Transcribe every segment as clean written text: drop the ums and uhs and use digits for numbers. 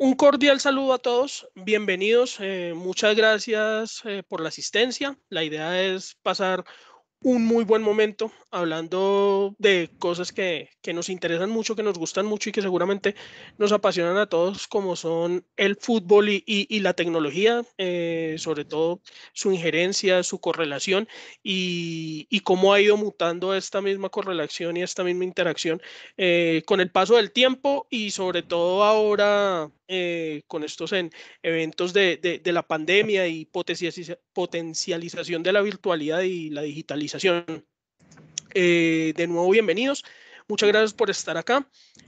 Un cordial saludo a todos, bienvenidos, muchas gracias por la asistencia. La idea es pasar un muy buen momento hablando de cosas que nos interesan mucho, que nos gustan mucho y que seguramente nos apasionan a todos, como son el fútbol y la tecnología, sobre todo su injerencia, su correlación y cómo ha ido mutando esta misma correlación y esta misma interacción con el paso del tiempo y sobre todo ahora con estos eventos de la pandemia y potencialización de la virtualidad y la digitalización. De nuevo, bienvenidos. Muchas gracias por estar acá.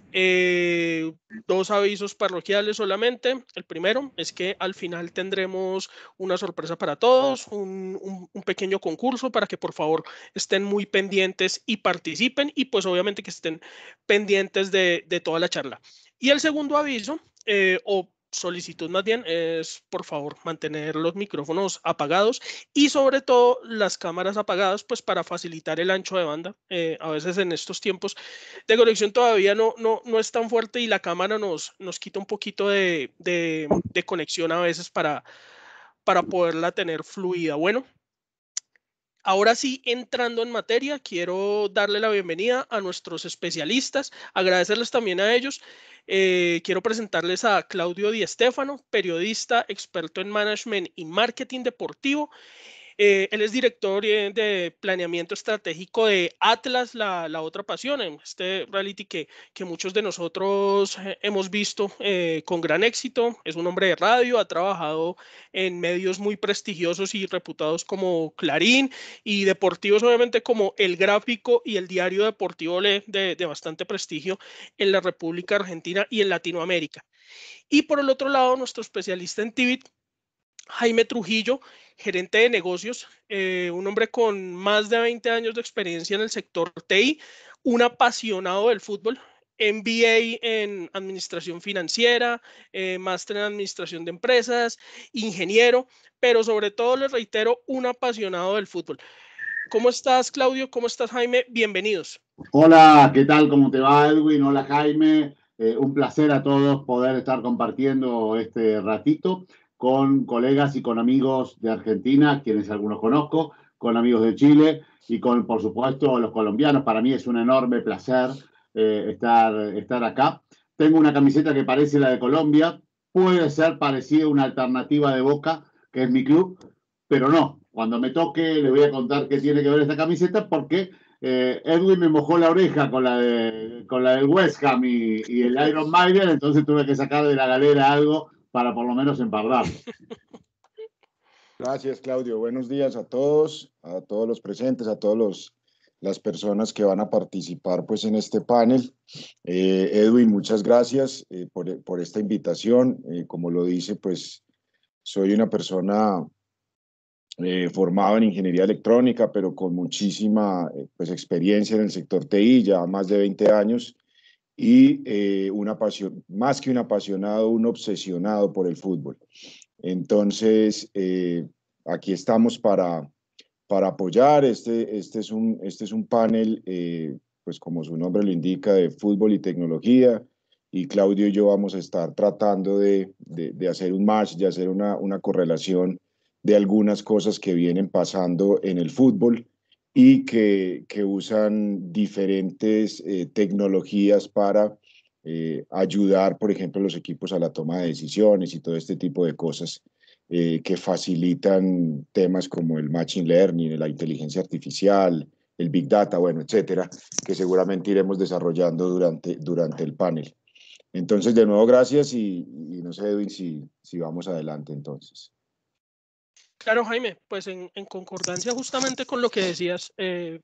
Dos avisos parroquiales solamente. El primero es que al final tendremos una sorpresa para todos, un pequeño concurso para que por favor estén muy pendientes y participen y pues obviamente que estén pendientes de toda la charla. Y el segundo aviso, o solicitud más bien, es por favor mantener los micrófonos apagados y sobre todo las cámaras apagadas, pues para facilitar el ancho de banda. A veces en estos tiempos de conexión todavía no es tan fuerte y la cámara nos quita un poquito de conexión a veces para poderla tener fluida. Bueno, ahora sí, entrando en materia, quiero darle la bienvenida a nuestros especialistas, agradecerles también a ellos. Quiero presentarles a Claudio Di Stéfano, periodista, experto en management y marketing deportivo. Él es director de planeamiento estratégico de Atlas, la otra pasión, en este reality que muchos de nosotros hemos visto con gran éxito. Es un hombre de radio, ha trabajado en medios muy prestigiosos y reputados como Clarín y deportivos, obviamente, como El Gráfico y el Diario Deportivo Le, de bastante prestigio en la República Argentina y en Latinoamérica. Y por el otro lado, nuestro especialista en Tibit, Jaime Trujillo, gerente de negocios, un hombre con más de 20 años de experiencia en el sector TI, un apasionado del fútbol, MBA en administración financiera, máster en administración de empresas, ingeniero, pero sobre todo les reitero, un apasionado del fútbol. ¿Cómo estás, Claudio? ¿Cómo estás, Jaime? Bienvenidos. Hola, ¿qué tal? ¿Cómo te va, Edwin? Hola, Jaime. Un placer a todos poder estar compartiendo este ratito con colegas y con amigos de Argentina, quienes algunos conozco, con amigos de Chile y con, por supuesto, los colombianos. Para mí es un enorme placer estar acá. Tengo una camiseta que parece la de Colombia, puede ser parecida a una alternativa de Boca, que es mi club, pero no. Cuando me toque les voy a contar qué tiene que ver esta camiseta porque Edwin me mojó la oreja con la del West Ham y el Iron Maiden, entonces tuve que sacar de la galera algo para por lo menos empardarlo. Gracias, Claudio. Buenos días a todos los presentes, a todas las personas que van a participar pues, en este panel. Edwin, muchas gracias por esta invitación. Como lo dice, pues soy una persona formado en ingeniería electrónica, pero con muchísima pues, experiencia en el sector TI, ya más de 20 años, y más que un apasionado, un obsesionado por el fútbol. Entonces, aquí estamos para apoyar. Este es un panel, pues como su nombre lo indica, de fútbol y tecnología, y Claudio y yo vamos a estar tratando de hacer un match, de hacer una correlación de algunas cosas que vienen pasando en el fútbol y que usan diferentes tecnologías para ayudar, por ejemplo, a los equipos a la toma de decisiones y todo este tipo de cosas que facilitan temas como el machine learning, la inteligencia artificial, el big data, bueno, etcétera, que seguramente iremos desarrollando durante el panel. Entonces, de nuevo, gracias y no sé, Edwin, si vamos adelante entonces. Claro, Jaime, pues en concordancia justamente con lo que decías,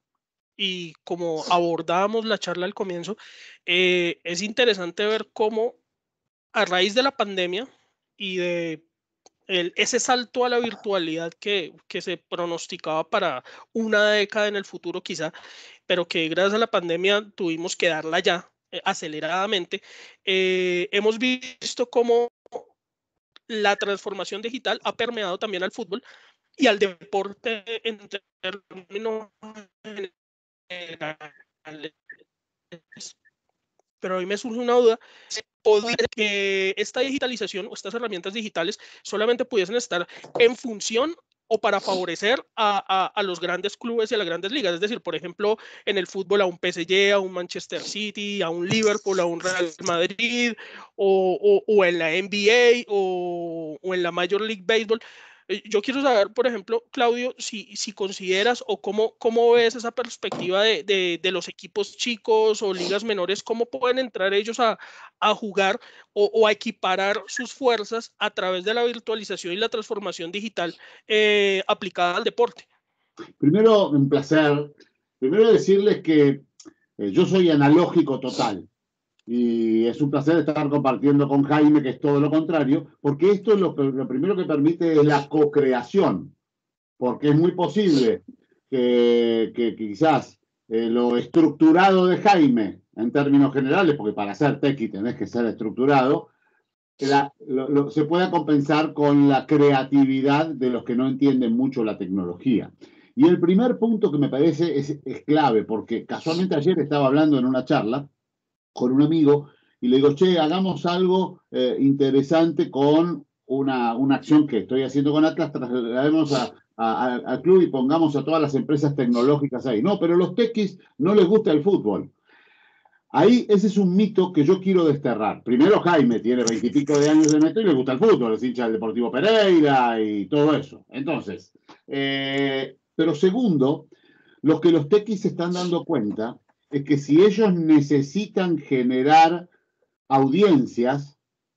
y como abordábamos la charla al comienzo, es interesante ver cómo a raíz de la pandemia y de ese salto a la virtualidad que se pronosticaba para una década en el futuro quizá, pero que gracias a la pandemia tuvimos que darla ya aceleradamente, hemos visto cómo la transformación digital ha permeado también al fútbol y al deporte en términos generales. Pero a mí me surge una duda, podría que esta digitalización o estas herramientas digitales solamente pudiesen estar en función o para favorecer a los grandes clubes y a las grandes ligas. Es decir, por ejemplo, en el fútbol a un PSG, a un Manchester City, a un Liverpool, a un Real Madrid, o en la NBA o en la Major League Baseball. Yo quiero saber, por ejemplo, Claudio, si consideras o cómo ves esa perspectiva de los equipos chicos o ligas menores, cómo pueden entrar ellos a jugar o a equiparar sus fuerzas a través de la virtualización y la transformación digital aplicada al deporte. Primero, un placer. Primero decirles que yo soy analógico total. Y es un placer estar compartiendo con Jaime, que es todo lo contrario, porque esto es lo primero que permite es la co-creación, porque es muy posible que quizás lo estructurado de Jaime, en términos generales, porque para ser tequi tenés que ser estructurado, se pueda compensar con la creatividad de los que no entienden mucho la tecnología. Y el primer punto que me parece es clave, porque casualmente ayer estaba hablando en una charla con un amigo y le digo, che, hagamos algo interesante con una acción que estoy haciendo con Atlas, traslademos al club y pongamos a todas las empresas tecnológicas ahí. No, pero los tequis no les gusta el fútbol. Ahí ese es un mito que yo quiero desterrar. Primero, Jaime tiene 20 y pico de años de neto y le gusta el fútbol, es hincha del Deportivo Pereira y todo eso. Entonces, pero segundo, lo que los tequis se están dando cuenta es que si ellos necesitan generar audiencias,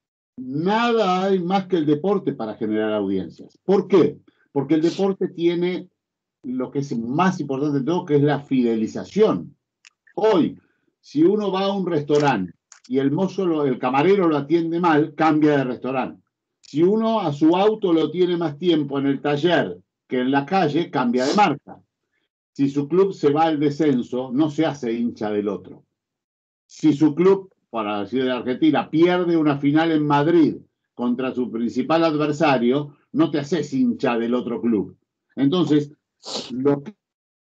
nada hay más que el deporte para generar audiencias. ¿Por qué? Porque el deporte tiene lo que es más importante de todo, que es la fidelización. Hoy, si uno va a un restaurante y el mozo, el camarero lo atiende mal, cambia de restaurante. Si uno a su auto lo tiene más tiempo en el taller que en la calle, cambia de marca. Si su club se va al descenso, no se hace hincha del otro. Si su club, para decir de Argentina, pierde una final en Madrid contra su principal adversario, no te haces hincha del otro club. Entonces, lo que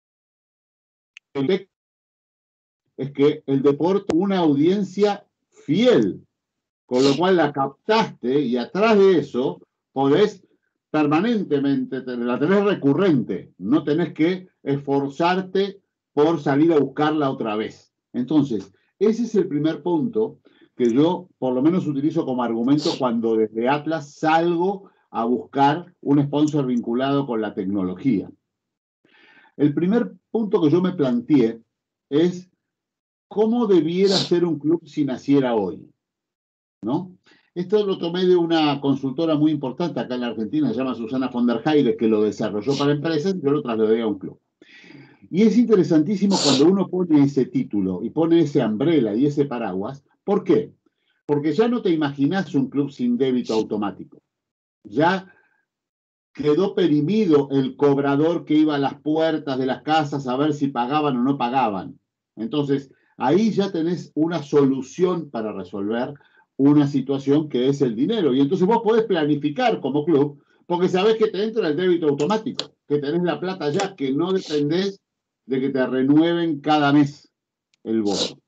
es que el deporte una audiencia fiel, con lo cual la captaste y atrás de eso podés permanentemente, la tenés recurrente, no tenés que esforzarte por salir a buscarla otra vez. Entonces, ese es el primer punto que yo por lo menos utilizo como argumento cuando desde Atlas salgo a buscar un sponsor vinculado con la tecnología. El primer punto que yo me planteé es cómo debiera ser un club si naciera hoy, ¿no? Esto lo tomé de una consultora muy importante acá en la Argentina, se llama Susana von der Heide, que lo desarrolló para empresas y yo lo trasladé a un club. Y es interesantísimo cuando uno pone ese título y pone ese umbrella y ese paraguas. ¿Por qué? Porque ya no te imaginas un club sin débito automático. Ya quedó perimido el cobrador que iba a las puertas de las casas a ver si pagaban o no pagaban. Entonces, ahí ya tenés una solución para resolver una situación que es el dinero. Y entonces vos podés planificar como club, porque sabés que te entra el débito automático, que tenés la plata ya, que no dependés de que te renueven cada mes el bono.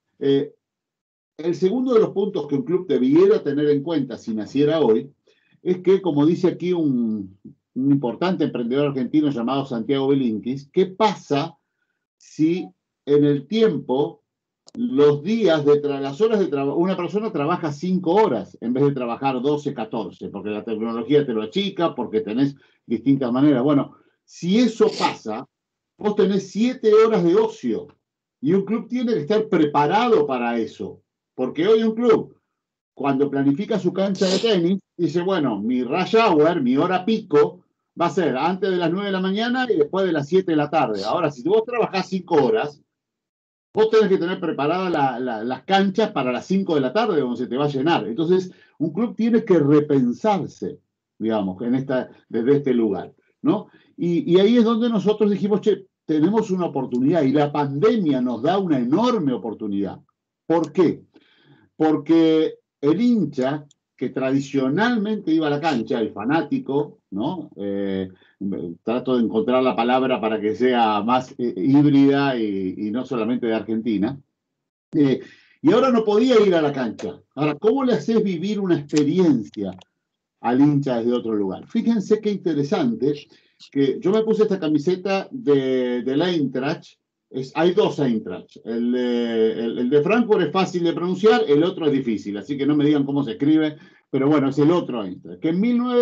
El segundo de los puntos que un club debiera tener en cuenta si naciera hoy es que, como dice aquí un importante emprendedor argentino llamado Santiago Belinkis, ¿qué pasa si en el tiempo, los días las horas de trabajo, una persona trabaja 5 horas en vez de trabajar 12, 14, porque la tecnología te lo achica, porque tenés distintas maneras? Bueno, si eso pasa, vos tenés 7 horas de ocio y un club tiene que estar preparado para eso, porque hoy un club, cuando planifica su cancha de tenis, dice, bueno, mi rush hour, mi hora pico, va a ser antes de las 9 de la mañana y después de las 7 de la tarde. Ahora, si vos trabajás 5 horas, vos tenés que tener preparadas las canchas para las 5 de la tarde, donde se te va a llenar. Entonces, un club tiene que repensarse, digamos, desde este lugar, ¿no? Y ahí es donde nosotros dijimos, che, tenemos una oportunidad y la pandemia nos da una enorme oportunidad. ¿Por qué? Porque el hincha que tradicionalmente iba a la cancha, el fanático, ¿no? Trato de encontrar la palabra para que sea más híbrida y no solamente de Argentina. y ahora no podía ir a la cancha. Ahora, ¿cómo le haces vivir una experiencia al hincha desde otro lugar? Fíjense qué interesante, que yo me puse esta camiseta de la Eintracht. Hay dos Eintracht. El de Frankfurt es fácil de pronunciar, el otro es difícil, así que no me digan cómo se escribe, pero bueno, es el otro Eintracht, que en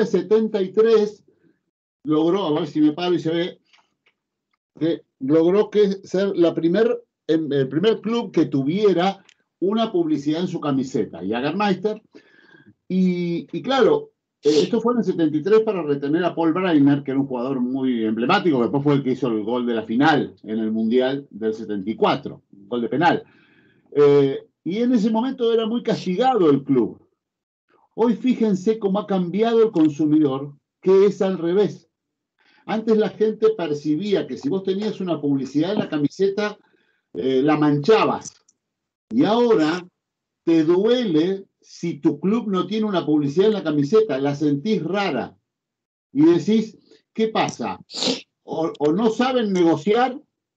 1973 logró, a ver si me paro y se ve, que logró ser el primer club que tuviera una publicidad en su camiseta, Jagermeister, y claro, esto fue en el 73 para retener a Paul Breitner, que era un jugador muy emblemático, que después fue el que hizo el gol de la final en el Mundial del 74, gol de penal. Y en ese momento era muy castigado el club. Hoy fíjense cómo ha cambiado el consumidor, que es al revés. Antes la gente percibía que si vos tenías una publicidad en la camiseta, la manchabas. Y ahora te duele si tu club no tiene una publicidad en la camiseta, la sentís rara. Y decís, ¿qué pasa? O no saben negociar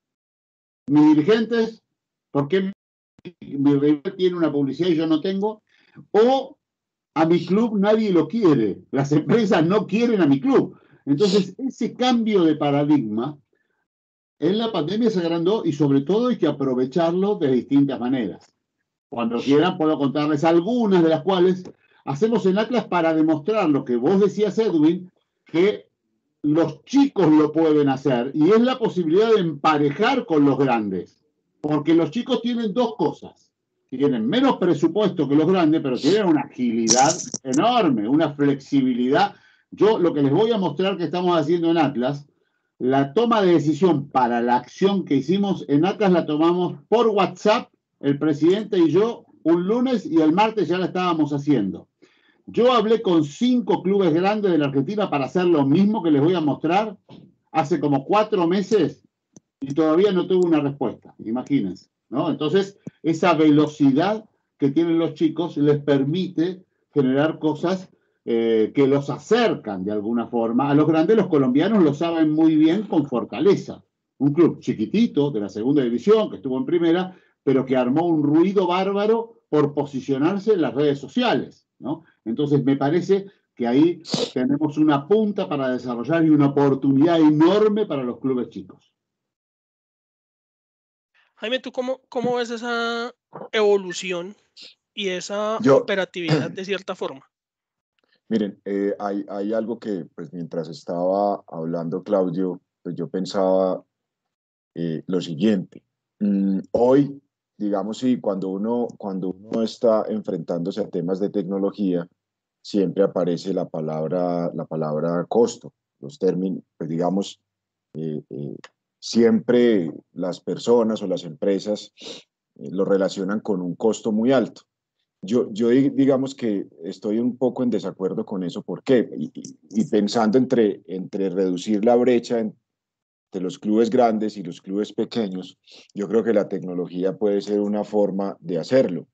mis dirigentes, ¿por qué mi rival tiene una publicidad y yo no tengo? O a mi club nadie lo quiere. Las empresas no quieren a mi club. Entonces, ese cambio de paradigma en la pandemia se agrandó y sobre todo hay que aprovecharlo de distintas maneras. Cuando quieran puedo contarles algunas de las cuales hacemos en Atlas para demostrar lo que vos decías, Edwin, que los chicos lo pueden hacer y es la posibilidad de emparejar con los grandes. Porque los chicos tienen dos cosas. Tienen menos presupuesto que los grandes, pero tienen una agilidad enorme, una flexibilidad. Yo lo que les voy a mostrar que estamos haciendo en Atlas, la toma de decisión para la acción que hicimos en Atlas la tomamos por WhatsApp, el presidente y yo, un lunes, y el martes ya la estábamos haciendo. Yo hablé con 5 clubes grandes de la Argentina para hacer lo mismo que les voy a mostrar hace como 4 meses y todavía no tuve una respuesta, imagínense, ¿no? Entonces, esa velocidad que tienen los chicos les permite generar cosas que los acercan de alguna forma. A los grandes, los colombianos lo saben muy bien con Fortaleza, un club chiquitito de la segunda división que estuvo en primera, pero que armó un ruido bárbaro por posicionarse en las redes sociales, ¿no? Entonces, me parece que ahí tenemos una punta para desarrollar y una oportunidad enorme para los clubes chicos. Jaime, ¿tú cómo ves esa evolución y esa operatividad de cierta forma? Miren, hay algo que, pues, mientras estaba hablando Claudio, pues yo pensaba lo siguiente. Hoy, digamos, sí, cuando uno está enfrentándose a temas de tecnología, siempre aparece la palabra costo. Los términos, pues digamos, siempre las personas o las empresas lo relacionan con un costo muy alto. Yo digamos que estoy un poco en desacuerdo con eso. ¿Por qué? Y pensando entre reducir la brecha entre los clubes grandes y los clubes pequeños, yo creo que la tecnología puede ser una forma de hacerlo.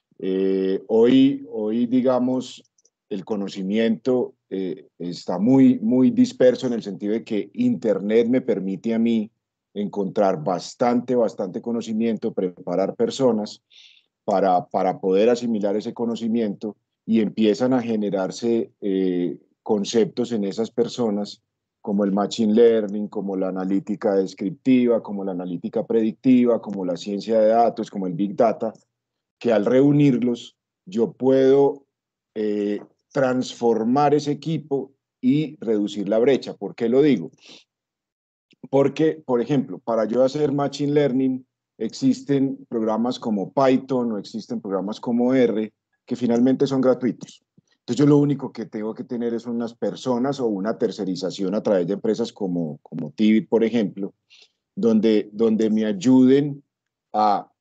Hoy, digamos, el conocimiento está muy disperso en el sentido de que Internet me permite a mí encontrar bastante conocimiento, preparar personas para poder asimilar ese conocimiento y empiezan a generarse conceptos en esas personas como el machine learning, como la analítica descriptiva, como la analítica predictiva, como la ciencia de datos, como el big data, que al reunirlos yo puedo transformar ese equipo y reducir la brecha. ¿Por qué lo digo? Porque, por ejemplo, para yo hacer machine learning existen programas como Python o existen programas como R que finalmente son gratuitos. Entonces yo lo único que tengo que tener es unas personas o una tercerización a través de empresas como Tibit, por ejemplo, donde me ayuden a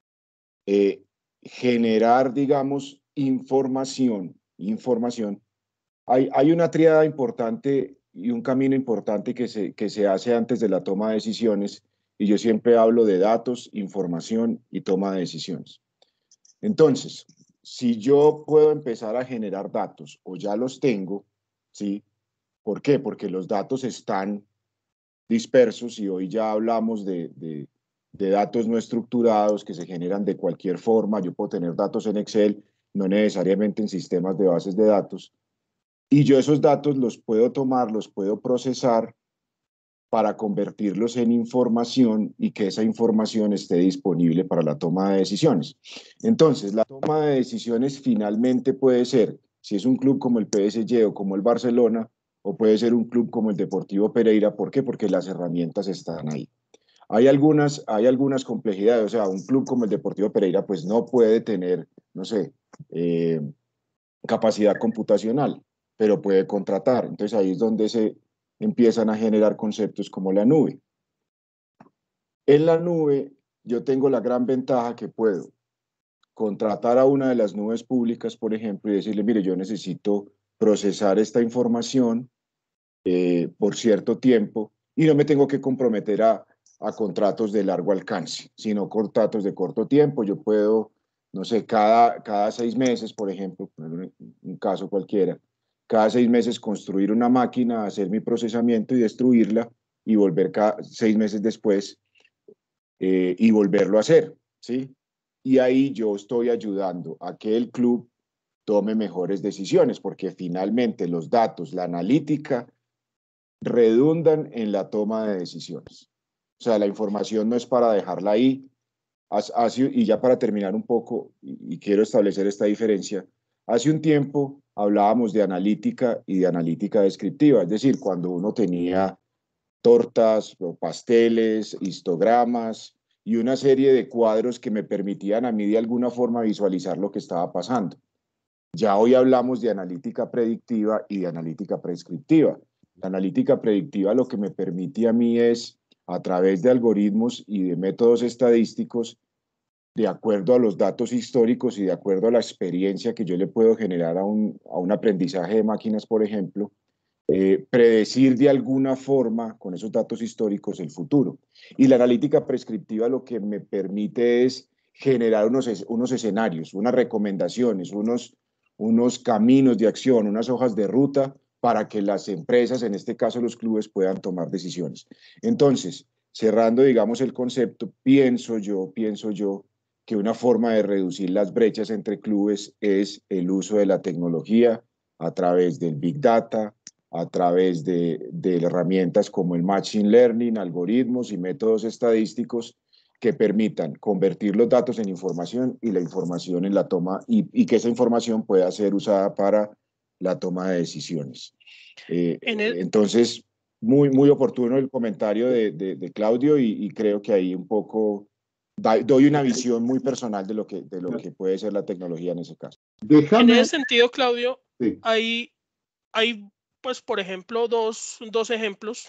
generar, digamos, información. Hay una tríada importante y un camino importante que se hace antes de la toma de decisiones, y yo siempre hablo de datos, información y toma de decisiones. Entonces, si yo puedo empezar a generar datos o ya los tengo, ¿sí? ¿Por qué? Porque los datos están dispersos y hoy ya hablamos de de datos no estructurados que se generan de cualquier forma. Yo puedo tener datos en Excel, no necesariamente en sistemas de bases de datos, y yo esos datos los puedo tomar, los puedo procesar para convertirlos en información y que esa información esté disponible para la toma de decisiones. Entonces, la toma de decisiones finalmente puede ser, si es un club como el PSG o como el Barcelona, o puede ser un club como el Deportivo Pereira. ¿Por qué? Porque las herramientas están ahí. Hay algunas complejidades, o sea, un club como el Deportivo Pereira pues no puede tener, no sé, capacidad computacional, pero puede contratar. Entonces ahí es donde se empiezan a generar conceptos como la nube. En la nube yo tengo la gran ventaja que puedo contratar a una de las nubes públicas, por ejemplo, y decirle, mire, yo necesito procesar esta información por cierto tiempo y no me tengo que comprometer a contratos de largo alcance, sino contratos de corto tiempo. Yo puedo, no sé, cada 6 meses, por ejemplo, un caso cualquiera, cada 6 meses construir una máquina, hacer mi procesamiento y destruirla y volver cada 6 meses después y volverlo a hacer, ¿sí? Y ahí yo estoy ayudando a que el club tome mejores decisiones, porque finalmente los datos, la analítica, redundan en la toma de decisiones. O sea, la información no es para dejarla ahí. Y ya para terminar un poco, y quiero establecer esta diferencia, hace un tiempo hablábamos de analítica y de analítica descriptiva, es decir, cuando uno tenía tortas o pasteles, histogramas y una serie de cuadros que me permitían a mí de alguna forma visualizar lo que estaba pasando. Ya hoy hablamos de analítica predictiva y de analítica prescriptiva. La analítica predictiva lo que me permite a mí es, a través de algoritmos y de métodos estadísticos, de acuerdo a los datos históricos y de acuerdo a la experiencia que yo le puedo generar a un aprendizaje de máquinas, por ejemplo, predecir de alguna forma con esos datos históricos el futuro. Y la analítica prescriptiva lo que me permite es generar unos escenarios, unas recomendaciones, unos caminos de acción, unas hojas de ruta para que las empresas, en este caso los clubes, puedan tomar decisiones. Entonces, cerrando, digamos, el concepto, pienso yo que una forma de reducir las brechas entre clubes es el uso de la tecnología a través del Big Data, a través de herramientas como el Machine Learning, algoritmos y métodos estadísticos que permitan convertir los datos en información y la información en la toma, y que esa información pueda ser usada para la toma de decisiones. Entonces, muy oportuno el comentario de Claudio y creo que ahí un poco doy una visión muy personal de lo que puede ser la tecnología en ese caso. En ese sentido, Claudio, sí. hay, pues, por ejemplo, dos ejemplos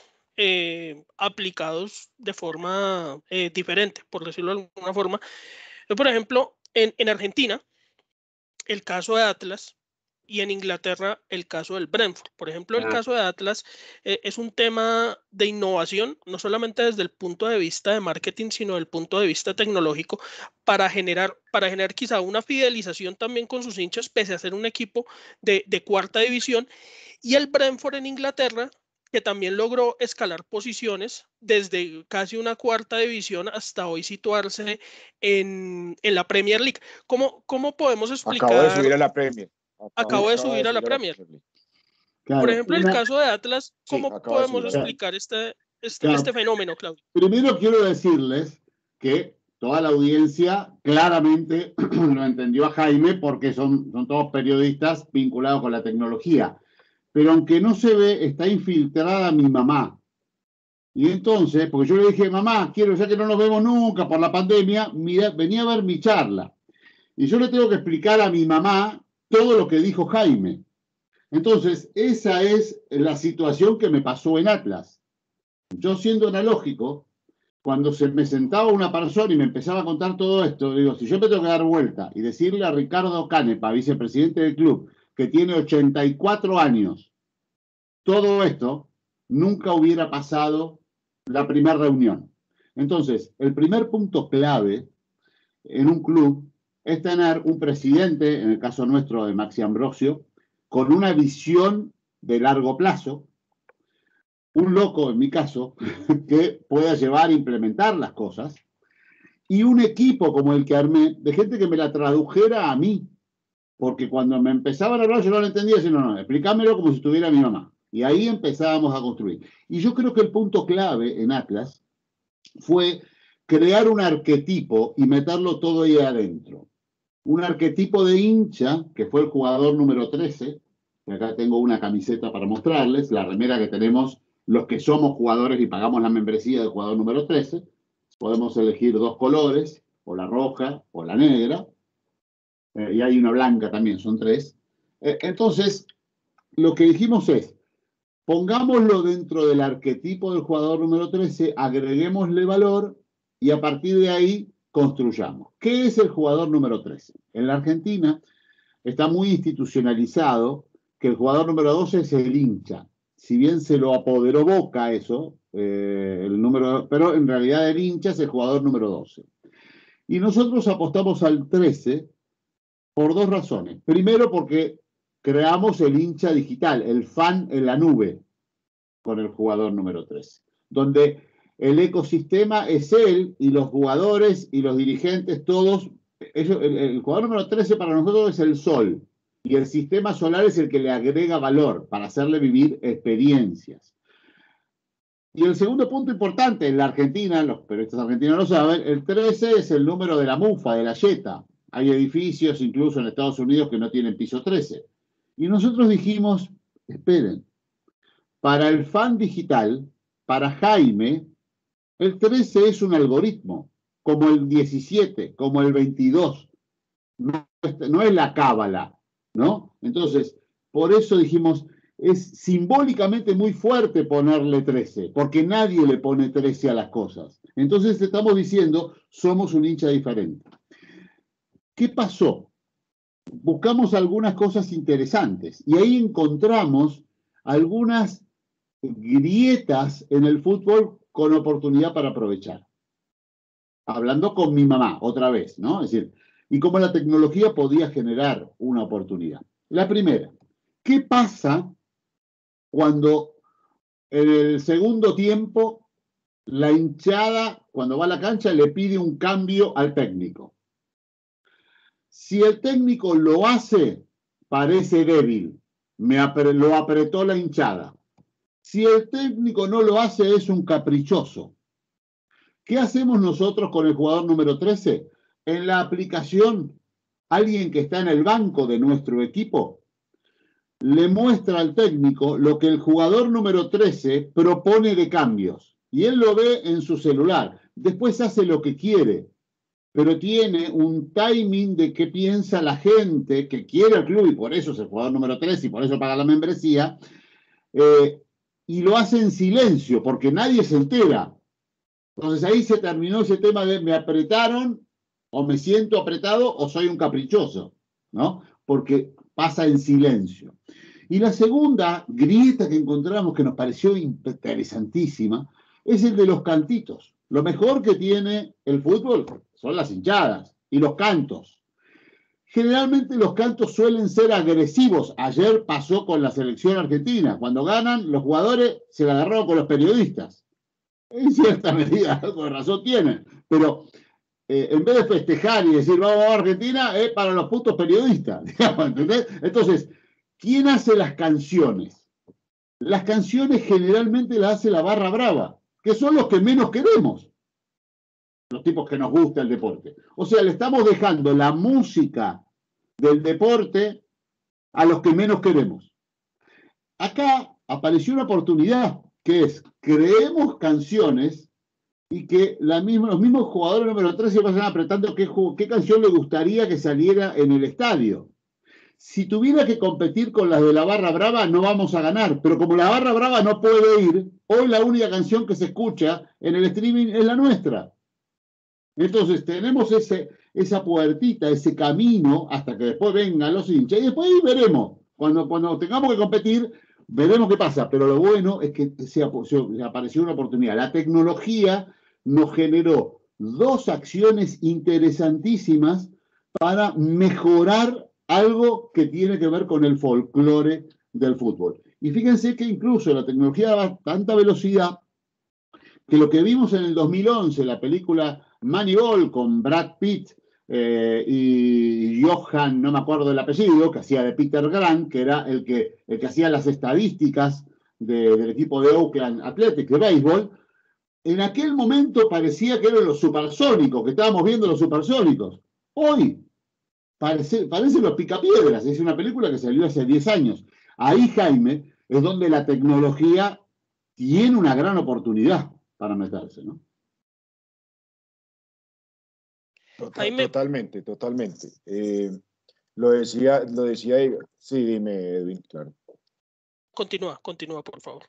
aplicados de forma diferente, por decirlo de alguna forma. Por ejemplo, en Argentina, el caso de Atlas, y en Inglaterra el caso del Brentford. Por ejemplo, el caso de Atlas es un tema de innovación, no solamente desde el punto de vista de marketing, sino desde el punto de vista tecnológico, para generar quizá una fidelización también con sus hinchas, pese a ser un equipo de cuarta división. Y el Brentford en Inglaterra, que también logró escalar posiciones desde casi una cuarta división hasta hoy situarse en la Premier League. ¿Cómo podemos explicar? Acabo de subir a la Premier. Acabo de subir a la Premier. Claro, por ejemplo, el caso de Atlas, ¿cómo podemos explicar este fenómeno, Claudio? Primero quiero decirles que toda la audiencia claramente lo entendió a Jaime porque son todos periodistas vinculados con la tecnología. Pero aunque no se ve, está infiltrada mi mamá. Y entonces, porque yo le dije, mamá, quiero, ya que no nos vemos nunca por la pandemia, mira, venía a ver mi charla. Y yo le tengo que explicar a mi mamá todo lo que dijo Jaime. Entonces, esa es la situación que me pasó en Atlas. Yo, siendo analógico, cuando me sentaba una persona y me empezaba a contar todo esto, digo, si yo me tengo que dar vuelta y decirle a Ricardo Canepa, vicepresidente del club, que tiene 84 años, todo esto, nunca hubiera pasado la primera reunión. Entonces, el primer punto clave en un club es tener un presidente, en el caso nuestro de Maxi Ambrosio, con una visión de largo plazo, un loco, en mi caso, que pueda llevar a implementar las cosas, y un equipo como el que armé, de gente que me la tradujera a mí, porque cuando me empezaban a hablar yo no lo entendía, sino, no, explícamelo como si estuviera mi mamá. Y ahí empezábamos a construir. Y yo creo que el punto clave en Atlas fue crear un arquetipo y meterlo todo ahí adentro. Un arquetipo de hincha, que fue el jugador número 13, que acá tengo una camiseta para mostrarles, la remera que tenemos los que somos jugadores y pagamos la membresía del jugador número 13. Podemos elegir dos colores, o la roja o la negra, y hay una blanca también, son tres. Entonces, lo que dijimos es, pongámoslo dentro del arquetipo del jugador número 13, agreguémosle valor y a partir de ahí construyamos. ¿Qué es el jugador número 13? En la Argentina está muy institucionalizado que el jugador número 12 es el hincha. Si bien se lo apoderó Boca eso, pero en realidad el hincha es el jugador número 12. Y nosotros apostamos al 13 por dos razones. Primero, porque creamos el hincha digital, el fan en la nube, con el jugador número 13, donde el ecosistema es él y los jugadores y los dirigentes, todos. El jugador número 13 para nosotros es el sol, y el sistema solar es el que le agrega valor para hacerle vivir experiencias. Y el segundo punto importante, en la Argentina, los periodistas argentinos lo saben, el 13 es el número de la mufa, de la yeta. Hay edificios, incluso en Estados Unidos, que no tienen piso 13. Y nosotros dijimos, esperen, para el fan digital, para Jaime, el 13 es un algoritmo, como el 17, como el 22. No es la cábala, ¿no? Entonces, por eso dijimos, es simbólicamente muy fuerte ponerle 13, porque nadie le pone 13 a las cosas. Entonces estamos diciendo, somos un hincha diferente. ¿Qué pasó? Buscamos algunas cosas interesantes y ahí encontramos algunas grietas en el fútbol con oportunidad para aprovechar. Hablando con mi mamá, otra vez, ¿no? Es decir, y cómo la tecnología podía generar una oportunidad. La primera, ¿qué pasa cuando en el segundo tiempo la hinchada, cuando va a la cancha, le pide un cambio al técnico? Si el técnico lo hace, parece débil, lo apretó la hinchada. Si el técnico no lo hace, es un caprichoso. ¿Qué hacemos nosotros con el jugador número 13? En la aplicación, alguien que está en el banco de nuestro equipo le muestra al técnico lo que el jugador número 13 propone de cambios. Y él lo ve en su celular. Después hace lo que quiere, pero tiene un timing de qué piensa la gente que quiere el club, y por eso es el jugador número 13 y por eso paga la membresía, y lo hace en silencio, porque nadie se entera. Entonces ahí se terminó ese tema de me apretaron, o me siento apretado, o soy un caprichoso, ¿no? Porque pasa en silencio. Y la segunda grieta que encontramos, que nos pareció interesantísima, es el de los cantitos. Lo mejor que tiene el fútbol son las hinchadas y los cantos. Generalmente los cantos suelen ser agresivos. Ayer pasó con la selección argentina. Cuando ganan, los jugadores se la agarraron con los periodistas. En cierta medida, algo de razón tienen. Pero en vez de festejar y decir vamos a Argentina, es para los putos periodistas. Digamos, ¿entendés? Entonces, ¿quién hace las canciones? Las canciones generalmente las hace la barra brava, que son los que menos queremos. Los tipos que nos gusta el deporte. O sea, le estamos dejando la música del deporte a los que menos queremos. Acá apareció una oportunidad, que es, creemos canciones y que los mismos jugadores número 13 vayan apretando qué canción le gustaría que saliera en el estadio. Si tuviera que competir con las de la barra brava, no vamos a ganar. Pero como la barra brava no puede ir, hoy la única canción que se escucha en el streaming es la nuestra. Entonces tenemos esa puertita, ese camino, hasta que después vengan los hinchas, y después ahí veremos. Cuando tengamos que competir, veremos qué pasa. Pero lo bueno es que se apareció una oportunidad. La tecnología nos generó dos acciones interesantísimas para mejorar algo que tiene que ver con el folclore del fútbol. Y fíjense que incluso la tecnología va a tanta velocidad que lo que vimos en el 2011, la película Moneyball con Brad Pitt y Johan, no me acuerdo del apellido, que hacía de Peter Grant, que era el que hacía las estadísticas del equipo de Oakland Athletics de béisbol. En aquel momento parecía que eran los supersónicos, que estábamos viendo los supersónicos. Hoy parecen los Picapiedras, es una película que salió hace 10 años. Ahí, Jaime, es donde la tecnología tiene una gran oportunidad para meterse, ¿no? Jaime, Totalmente. Lo decía, sí, dime, Edwin, claro. continúa, por favor.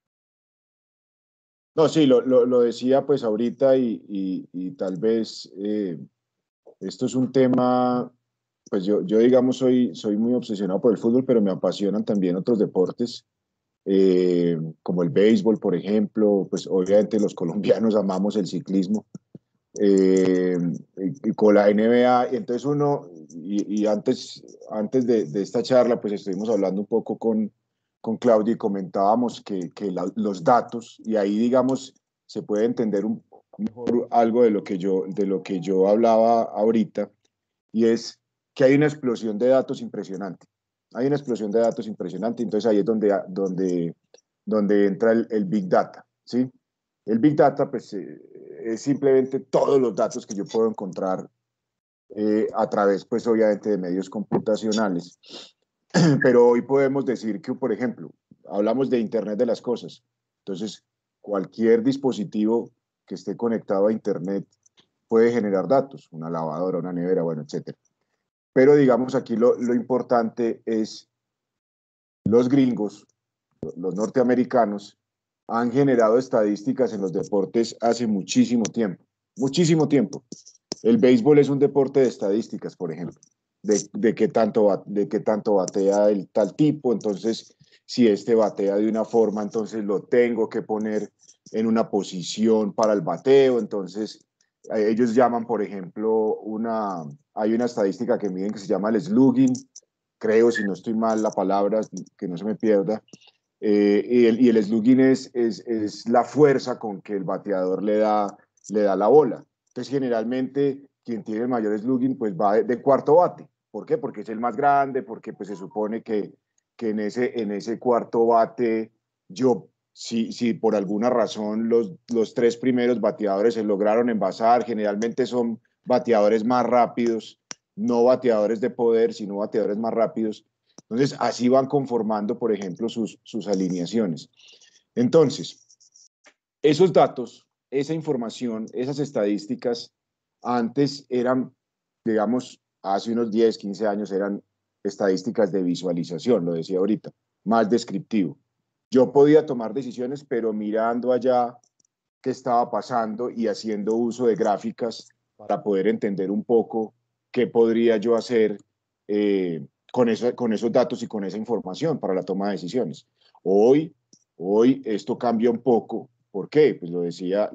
No, sí, lo decía pues ahorita y tal vez esto es un tema, pues yo digamos soy muy obsesionado por el fútbol, pero me apasionan también otros deportes, como el béisbol, por ejemplo, pues obviamente los colombianos amamos el ciclismo, y con la NBA, y entonces uno, y antes de esta charla, pues estuvimos hablando un poco con Claudia y comentábamos que los datos, y ahí digamos se puede entender mejor algo de lo que yo hablaba ahorita, y es que hay una explosión de datos impresionante. Hay una explosión de datos impresionante, entonces ahí es donde entra el Big Data, ¿sí? El Big Data, pues, es simplemente todos los datos que yo puedo encontrar a través, pues, obviamente, de medios computacionales. Pero hoy podemos decir que, por ejemplo, hablamos de Internet de las cosas. Entonces, cualquier dispositivo que esté conectado a Internet puede generar datos, una lavadora, una nevera, bueno, etcétera. Pero digamos aquí lo importante es los gringos, los norteamericanos, han generado estadísticas en los deportes hace muchísimo tiempo, muchísimo tiempo. El béisbol es un deporte de estadísticas, por ejemplo, de qué tanto batea el tal tipo, entonces si este batea de una forma, entonces lo tengo que poner en una posición para el bateo, entonces ellos llaman, por ejemplo, hay una estadística que miden que se llama el slugging, creo, si no estoy mal la palabra, que no se me pierda, y el slugging es la fuerza con que el bateador le da la bola. Entonces, generalmente, quien tiene el mayor slugging, pues va de cuarto bate. ¿Por qué? Porque es el más grande, porque pues se supone que en ese cuarto bate, si por alguna razón los tres primeros bateadores se lograron envasar, generalmente son bateadores más rápidos, no bateadores de poder, sino bateadores más rápidos. Entonces, así van conformando, por ejemplo, sus alineaciones. Entonces, esos datos, esa información, esas estadísticas, antes eran, digamos, hace unos 10, 15 años eran estadísticas de visualización, lo decía ahorita, más descriptivo. Yo podía tomar decisiones, pero mirando allá qué estaba pasando y haciendo uso de gráficas para poder entender un poco qué podría yo hacer con esos datos y con esa información para la toma de decisiones. Hoy esto cambia un poco. ¿Por qué? Pues lo decía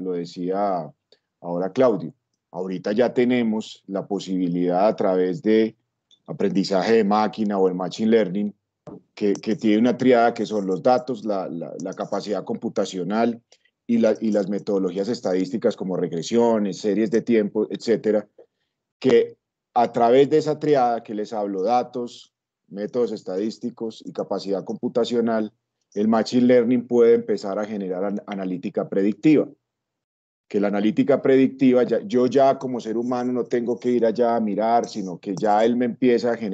ahora Claudio. Ahorita ya tenemos la posibilidad a través de aprendizaje de máquina o el machine learning, que tiene una triada que son los datos, la capacidad computacional y las metodologías estadísticas como regresiones, series de tiempo, etcétera, que a través de esa triada que les hablo, datos, métodos estadísticos y capacidad computacional, el machine learning puede empezar a generar analítica predictiva. Que la analítica predictiva, yo ya como ser humano no tengo que ir allá a mirar, sino que ya él me empieza a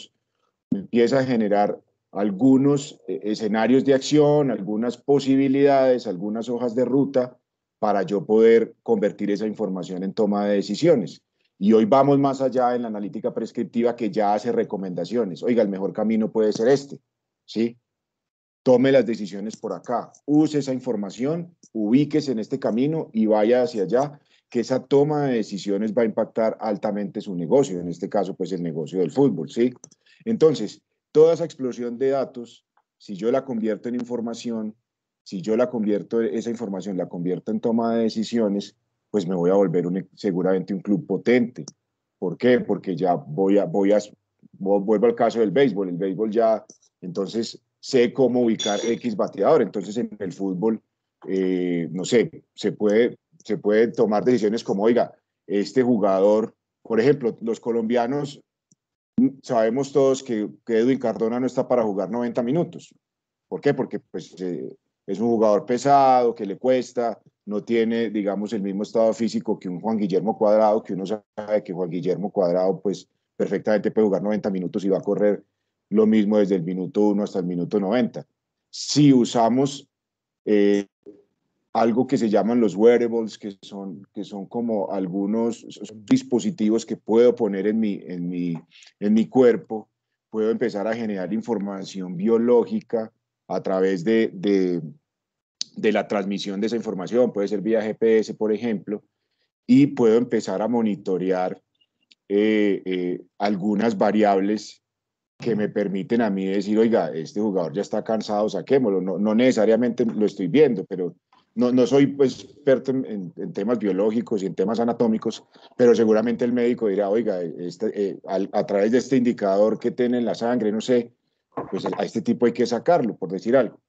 generar algunos escenarios de acción, algunas posibilidades, algunas hojas de ruta para yo poder convertir esa información en toma de decisiones. Y hoy vamos más allá en la analítica prescriptiva, que ya hace recomendaciones. Oiga, el mejor camino puede ser este, ¿sí? Tome las decisiones por acá, use esa información, ubíquese en este camino y vaya hacia allá, que esa toma de decisiones va a impactar altamente su negocio, en este caso pues el negocio del fútbol, ¿sí? Entonces, toda esa explosión de datos, si yo la convierto en información, si yo esa información la convierto en toma de decisiones, pues me voy a volver seguramente un club potente. ¿Por qué? Porque ya vuelvo al caso del béisbol. El béisbol ya, entonces, sé cómo ubicar X bateador. Entonces, en el fútbol, no sé, se puede tomar decisiones como, oiga, este jugador, por ejemplo, los colombianos, sabemos todos que Edwin Cardona no está para jugar 90 minutos. ¿Por qué? Porque pues, es un jugador pesado, que le cuesta, no tiene, digamos, el mismo estado físico que un Juan Guillermo Cuadrado, que uno sabe que Juan Guillermo Cuadrado pues perfectamente puede jugar 90 minutos y va a correr lo mismo desde el minuto 1 hasta el minuto 90. Si usamos algo que se llaman los wearables, que son como algunos dispositivos que puedo poner en mi cuerpo, puedo empezar a generar información biológica a través de la transmisión de esa información, puede ser vía GPS, por ejemplo, y puedo empezar a monitorear algunas variables que me permiten a mí decir, oiga, este jugador ya está cansado, saquémoslo. No necesariamente lo estoy viendo, pero no soy pues, experto en temas biológicos y en temas anatómicos, pero seguramente el médico dirá, oiga, a través de este indicador que tiene en la sangre, no sé, pues a este tipo hay que sacarlo, por decir algo.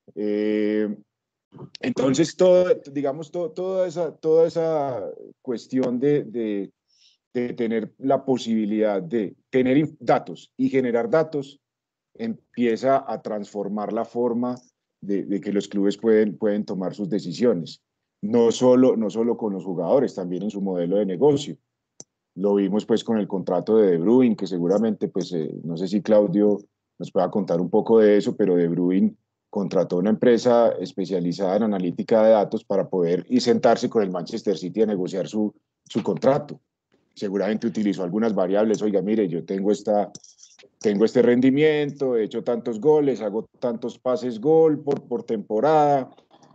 Entonces, toda esa cuestión de tener la posibilidad de tener datos y generar datos empieza a transformar la forma de que los clubes pueden tomar sus decisiones. No solo con los jugadores, también en su modelo de negocio. Lo vimos pues con el contrato de Bruyne, que seguramente, pues, no sé si Claudio nos pueda contar un poco de eso, pero De Bruyne contrató una empresa especializada en analítica de datos para poder ir sentarse con el Manchester City a negociar su contrato. Seguramente utilizó algunas variables, oiga, mire, yo tengo este rendimiento, he hecho tantos goles, hago tantos pases gol por temporada,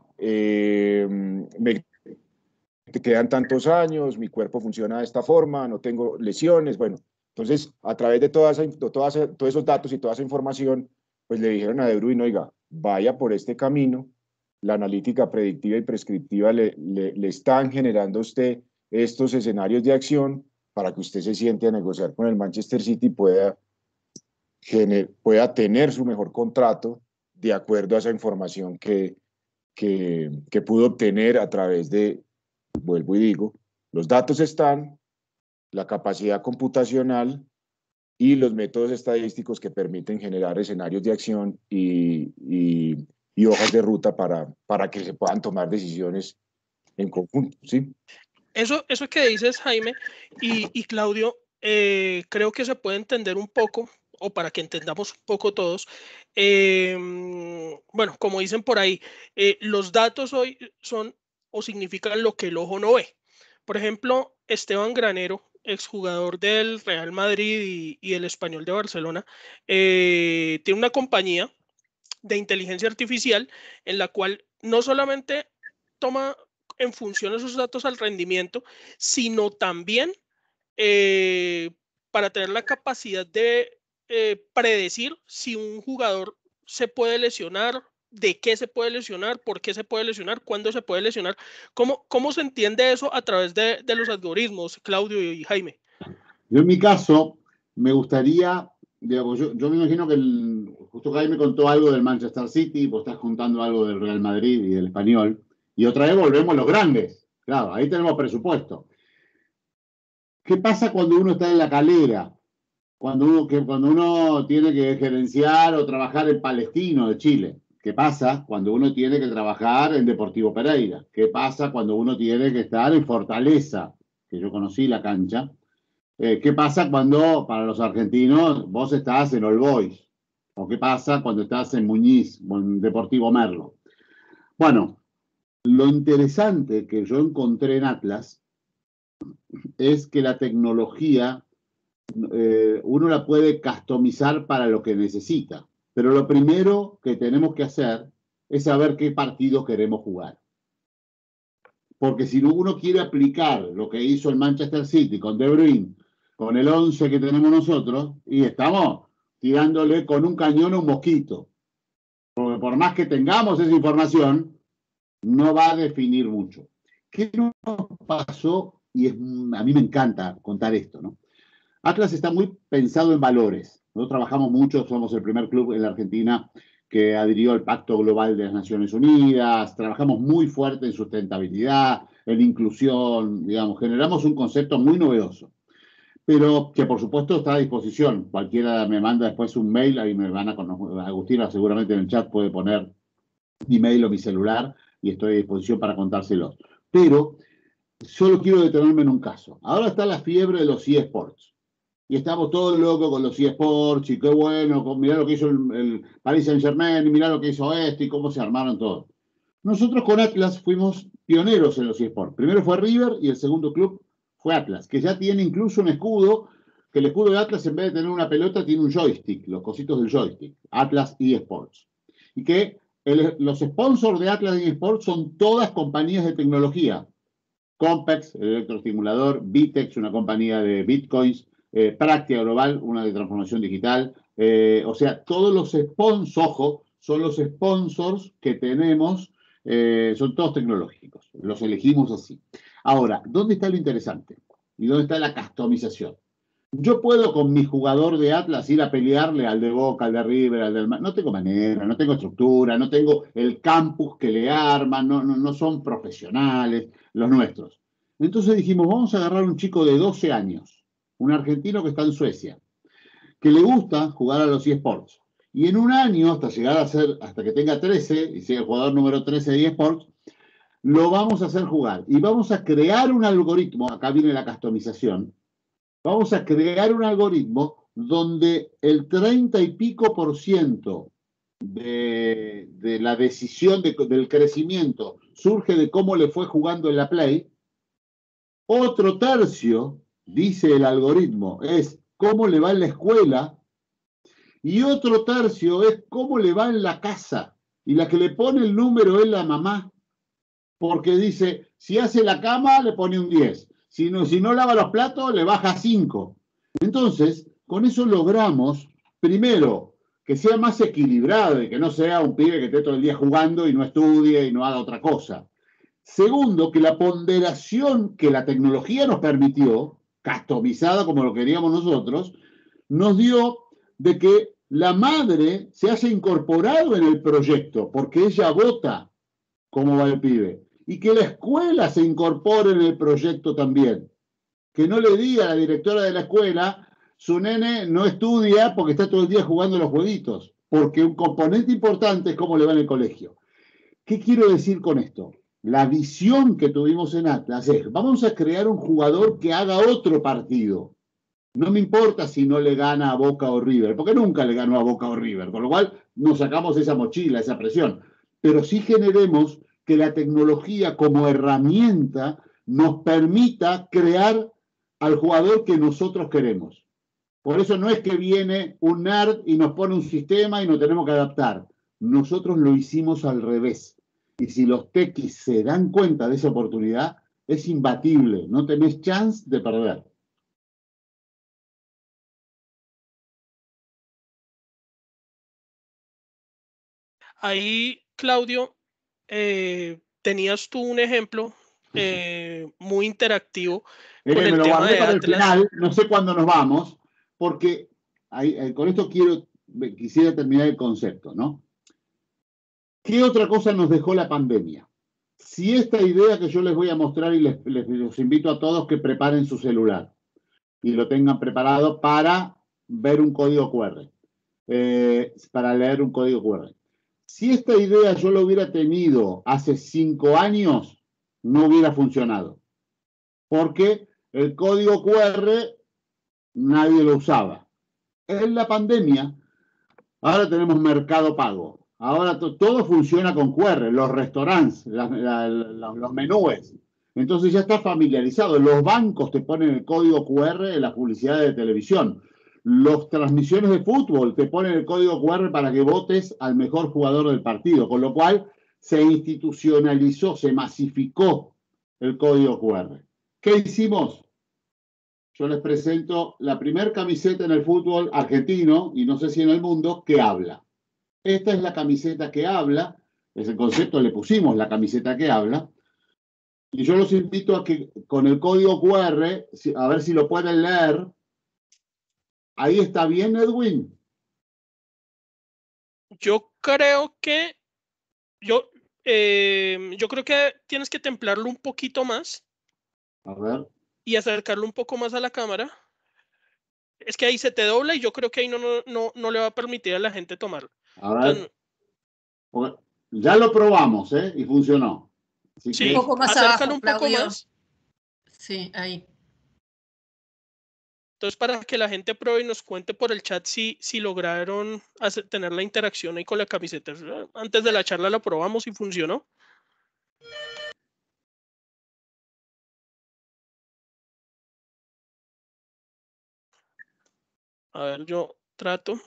me quedan tantos años, mi cuerpo funciona de esta forma, no tengo lesiones, bueno, entonces a través de todos esos datos y toda esa información, pues le dijeron a De Bruyne, oiga, vaya por este camino, la analítica predictiva y prescriptiva le están generando a usted estos escenarios de acción para que usted se siente a negociar con el Manchester City y pueda tener su mejor contrato de acuerdo a esa información que pudo obtener a través de, vuelvo y digo, los datos están, la capacidad computacional y los métodos estadísticos que permiten generar escenarios de acción y hojas de ruta para que se puedan tomar decisiones en conjunto, ¿sí? Eso que dices, Jaime y Claudio, creo que se puede entender un poco, o para que entendamos un poco todos. Bueno, como dicen por ahí, los datos hoy son o significan lo que el ojo no ve. Por ejemplo, Esteban Granero, exjugador del Real Madrid y el Español de Barcelona, tiene una compañía de inteligencia artificial en la cual no solamente toma en función esos datos al rendimiento, sino también para tener la capacidad de predecir si un jugador se puede lesionar, de qué se puede lesionar, por qué se puede lesionar, cuándo se puede lesionar. ¿Cómo se entiende eso a través de los algoritmos, Claudio y Jaime? Yo en mi caso me gustaría, digamos, yo me imagino que justo Jaime contó algo del Manchester City, vos estás contando algo del Real Madrid y del Español, y otra vez volvemos a los grandes. Claro, ahí tenemos presupuesto. ¿Qué pasa cuando uno está en la calera? Cuando uno tiene que gerenciar o trabajar en Palestino de Chile. ¿Qué pasa cuando uno tiene que trabajar en Deportivo Pereira? ¿Qué pasa cuando uno tiene que estar en Fortaleza? Que yo conocí la cancha. ¿Qué pasa cuando, para los argentinos, vos estás en All Boys? ¿O qué pasa cuando estás en Muñiz o en Deportivo Merlo? Bueno, lo interesante que yo encontré en Atlas es que la tecnología uno la puede customizar para lo que necesita. Pero lo primero que tenemos que hacer es saber qué partido queremos jugar. Porque si uno quiere aplicar lo que hizo el Manchester City con De Bruyne, con el 11 que tenemos nosotros, y estamos tirándole con un cañón a un mosquito. Porque por más que tengamos esa información, no va a definir mucho. ¿Qué nos pasó? Y a mí me encanta contar esto, ¿no? Atlas está muy pensado en valores. Nosotros trabajamos mucho, somos el primer club en la Argentina que adhirió al Pacto Global de las Naciones Unidas, trabajamos muy fuerte en sustentabilidad, en inclusión, digamos, generamos un concepto muy novedoso, pero que por supuesto está a disposición. Cualquiera me manda después un mail, ahí me van a conocer, Agustina seguramente en el chat puede poner mi mail o mi celular y estoy a disposición para contárselos. Pero solo quiero detenerme en un caso. Ahora está la fiebre de los eSports. Y estamos todos locos con los eSports y qué bueno, mirá lo que hizo el Paris Saint-Germain, y mirá lo que hizo este y cómo se armaron todos. Nosotros con Atlas fuimos pioneros en los eSports. Primero fue River y el segundo club fue Atlas, que ya tiene incluso un escudo, que el escudo de Atlas en vez de tener una pelota tiene un joystick, los cositos del joystick, Atlas eSports. Y que los sponsors de Atlas eSports son todas compañías de tecnología. Compex, el electroestimulador, Vitex, una compañía de bitcoins, Práctica Global, una de transformación digital. O sea, todos los sponsors, ojo, son los sponsors que tenemos, son todos tecnológicos. Los elegimos así. Ahora, ¿dónde está lo interesante? ¿Y dónde está la customización? Yo puedo con mi jugador de Atlas ir a pelearle al de Boca, al de River, al del... No tengo manera, no tengo estructura, no tengo el campus que le arman, no son profesionales los nuestros. Entonces dijimos, vamos a agarrar un chico de 12 años, un argentino que está en Suecia, que le gusta jugar a los eSports. Y en un año, hasta llegar a ser, hasta que tenga 13, y sea el jugador número 13 de eSports, lo vamos a hacer jugar. Y vamos a crear un algoritmo, acá viene la customización, vamos a crear un algoritmo donde el 30 y pico % de la decisión del crecimiento surge de cómo le fue jugando en la Play. Otro tercio, dice el algoritmo, es cómo le va en la escuela. Y otro tercio es cómo le va en la casa. Y la que le pone el número es la mamá. Porque dice, si hace la cama, le pone un 10. Si no lava los platos, le baja 5. Entonces, con eso logramos, primero, que sea más equilibrado y que no sea un pibe que esté todo el día jugando y no estudie y no haga otra cosa. Segundo, que la ponderación que la tecnología nos permitió, customizada como lo queríamos nosotros, nos dio de que la madre se haya incorporado en el proyecto, porque ella vota cómo va el pibe. Y que la escuela se incorpore en el proyecto también. Que no le diga a la directora de la escuela, su nene no estudia porque está todo el día jugando los jueguitos. Porque un componente importante es cómo le va en el colegio. ¿Qué quiero decir con esto? La visión que tuvimos en Atlas es, vamos a crear un jugador que haga otro partido. No me importa si no le gana a Boca o River, porque nunca le ganó a Boca o River, con lo cual nos sacamos esa mochila, esa presión. Pero sí generemos que la tecnología como herramienta nos permita crear al jugador que nosotros queremos. Por eso no es que viene un nerd y nos pone un sistema y nos tenemos que adaptar. Nosotros lo hicimos al revés. Y si los tequis se dan cuenta de esa oportunidad, es imbatible, no tenés chance de perder. Ahí, Claudio, tenías tú un ejemplo muy interactivo con Me el lo tema guardé de para el Atlas. final, no sé cuándo nos vamos, porque con esto quisiera terminar el concepto, ¿no? ¿Qué otra cosa nos dejó la pandemia? Si esta idea que yo les voy a mostrar y los invito a todos que preparen su celular y lo tengan preparado para ver un código QR, para leer un código QR. Si esta idea yo lo hubiera tenido hace 5 años, no hubiera funcionado. Porque el código QR nadie lo usaba. En la pandemia, ahora tenemos Mercado Pago. Ahora todo funciona con QR, los restaurantes, los menúes. Entonces ya está familiarizado. Los bancos te ponen el código QR en las publicidades de televisión. Las transmisiones de fútbol te ponen el código QR para que votes al mejor jugador del partido. Con lo cual se institucionalizó, se masificó el código QR. ¿Qué hicimos? Yo les presento la primer camiseta en el fútbol argentino, y no sé si en el mundo, que habla. Esta es la camiseta que habla, ese concepto le pusimos la camiseta que habla, y yo los invito a que con el código QR, a ver si lo pueden leer. Ahí está bien, Edwin. Yo creo que yo creo que tienes que templarlo un poquito más. A ver. Y acercarlo un poco más a la cámara. Es que ahí se te dobla y yo creo que ahí no le va a permitir a la gente tomarlo. A ver. Entonces, ya lo probamos, ¿eh? Y funcionó. Así sí, que... un poco más acércalo abajo, un poco Claudio. más. Sí, ahí. Entonces, para que la gente pruebe y nos cuente por el chat si lograron tener la interacción ahí con la camiseta. Antes de la charla lo probamos y funcionó. A ver, yo trato.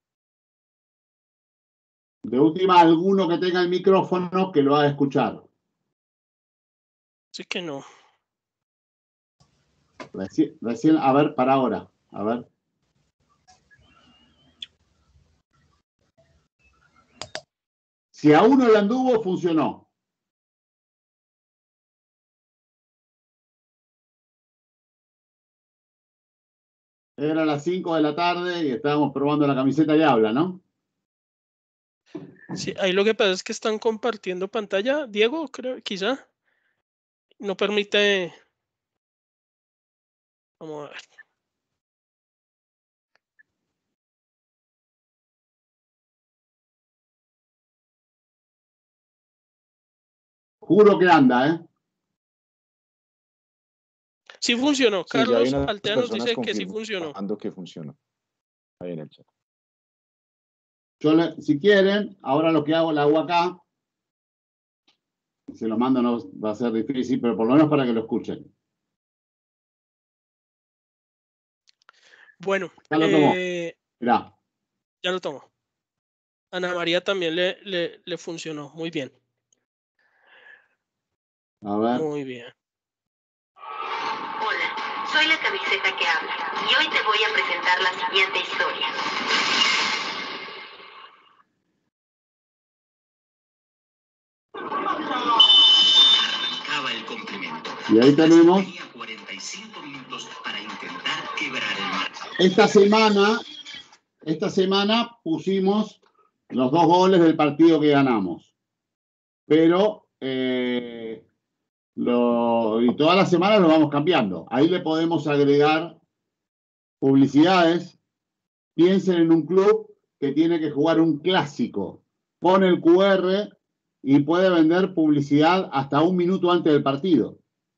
De última, alguno que tenga el micrófono que lo haga escuchar. Sí que no. Recién, a ver, para ahora. A ver. Si a uno le anduvo, funcionó. Era las 5 de la tarde y estábamos probando la camiseta y habla, ¿no? Sí, ahí lo que pasa es que están compartiendo pantalla. Diego, creo, quizá. No permite. Vamos a ver. Juro que anda, ¿eh? Sí funcionó. Sí, ya hay Carlos unas Altea nos personas dice que sí funcionó. confirmando que funcionó. Ahí en el chat. Si quieren, ahora lo que hago, la hago acá. Si lo mando no va a ser difícil, pero por lo menos para que lo escuchen. Bueno, Ya lo tomó. Mirá. ya lo tomo. Ana María también le funcionó. Muy bien. A ver. Muy bien. Hola, soy la camiseta que habla y hoy te voy a presentar la siguiente historia. Arrancaba el complemento. Y ahí tenemos. 45 minutos para intentar quebrar el marco. Esta semana pusimos los 2 goles del partido que ganamos. Pero y todas las semanas lo vamos cambiando. Ahí le podemos agregar publicidades. Piensen en un club que tiene que jugar un clásico. Pone el QR y puede vender publicidad hasta 1 minuto antes del partido.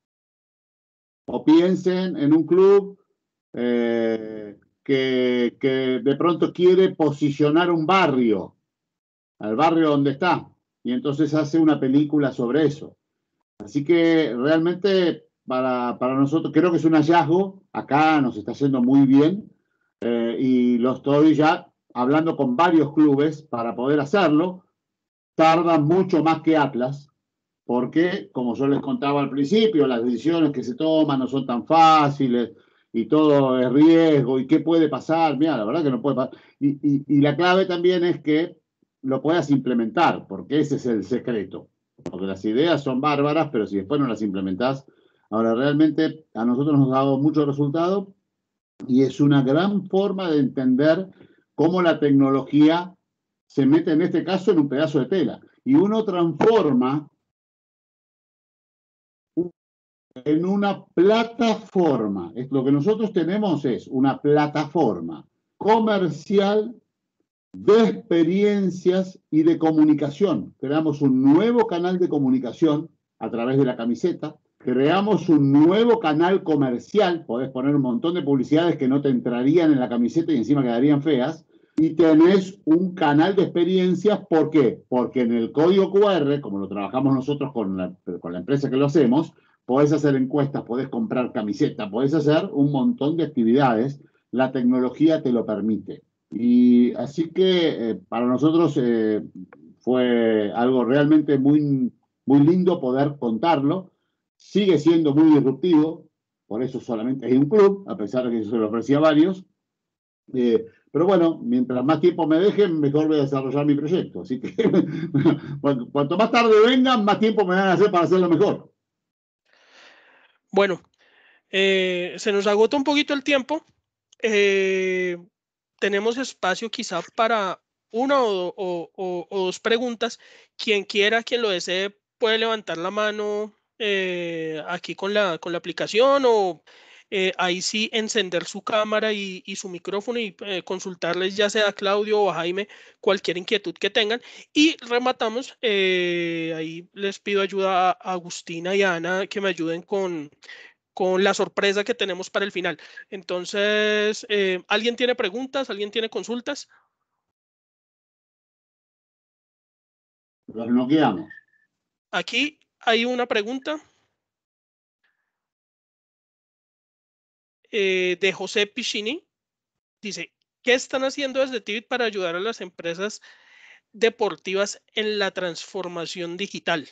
O piensen en un club que de pronto quiere posicionar un barrio, al barrio donde está, y entonces hace una película sobre eso. Así que realmente para nosotros creo que es un hallazgo. Acá nos está yendo muy bien y lo estoy ya hablando con varios clubes para poder hacerlo. Tarda mucho más que Atlas, porque, como yo les contaba al principio, las decisiones que se toman no son tan fáciles y todo es riesgo y qué puede pasar. Mira, la verdad que no puede pasar. Y la clave también es que lo puedas implementar, porque ese es el secreto. Porque las ideas son bárbaras, pero si después no las implementás, ahora realmente a nosotros nos ha dado mucho resultado y es una gran forma de entender cómo la tecnología se mete en este caso en un pedazo de tela y uno transforma en una plataforma. Lo que nosotros tenemos es una plataforma comercial de experiencias y de comunicación. Creamos un nuevo canal de comunicación a través de la camiseta. Creamos un nuevo canal comercial. Podés poner un montón de publicidades que no te entrarían en la camiseta y encima quedarían feas. Y tenés un canal de experiencias. ¿Por qué? Porque en el código QR, como lo trabajamos nosotros con la empresa que lo hacemos, podés hacer encuestas, podés comprar camiseta, podés hacer un montón de actividades. La tecnología te lo permite. Y así que para nosotros fue algo realmente muy, muy lindo poder contarlo. Sigue siendo muy disruptivo, por eso solamente hay un club, a pesar de que se lo ofrecía a varios. Pero bueno, mientras más tiempo me dejen, mejor voy a desarrollar mi proyecto. Así que cuanto más tarde vengan, más tiempo me van a hacer para hacerlo mejor. Bueno, se nos agota un poquito el tiempo. Tenemos espacio quizá para una o dos preguntas. Quien quiera, quien lo desee, puede levantar la mano aquí con la aplicación o ahí sí encender su cámara y su micrófono y consultarles ya sea a Claudio o a Jaime cualquier inquietud que tengan. Y rematamos, ahí les pido ayuda a Agustina y a Ana que me ayuden con la sorpresa que tenemos para el final. Entonces, ¿alguien tiene preguntas? ¿Alguien tiene consultas? Los noqueamos. Aquí hay una pregunta de José Piccini. Dice, ¿qué están haciendo desde Tivit para ayudar a las empresas deportivas en la transformación digital?